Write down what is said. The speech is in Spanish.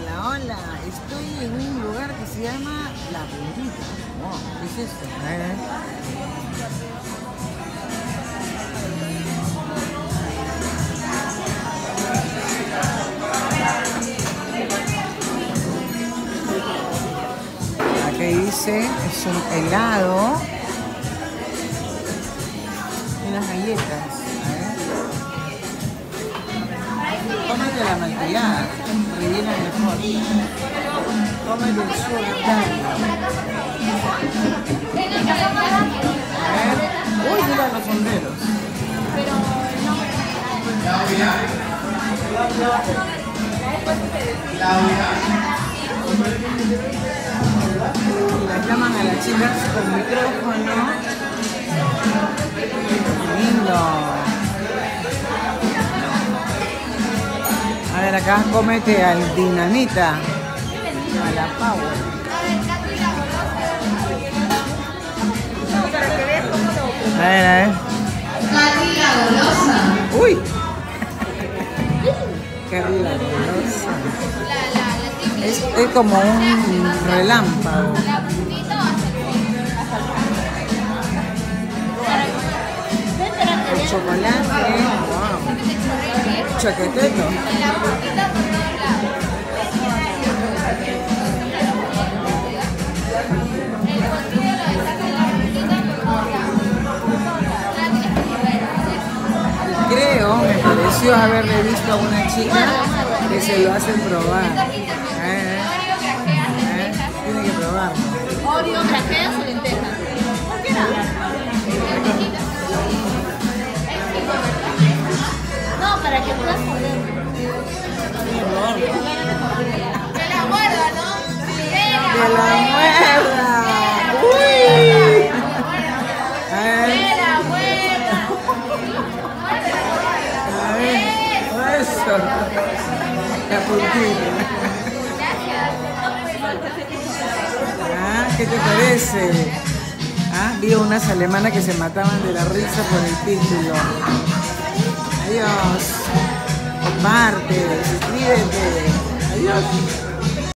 Hola, hola. Estoy en un lugar que se llama La Puntita. Wow, ¿qué es esto? Aquí dice, es un helado y unas galletas. Cómete la malteada, rellena mejor. Cómete el sultán. A ver. Uy, mira los sombreros. Y las llaman a las chicas con micrófono. Qué lindo. A ver, acá cómete al dinamita, a la power. A ver. Uy. Qué rica golosa. Es como un relámpago. El chocolate. Wow. Choqueteto. Creo, me pareció haberle visto a una chica que se lo hacen probar. Tiene que probarlo. Oreo, grajeas o lentejas. ¿Por qué no? No, para que puedas morder. Que la muerda, ¿no? ¡Que la muerda! ¡Uy! A ver. ¡Que la muerda! A ver. Eso. La puntita. ¿Qué te parece? Vi unas alemanas que se mataban de la risa por el título. Adiós. Comparte, suscríbete. Adiós.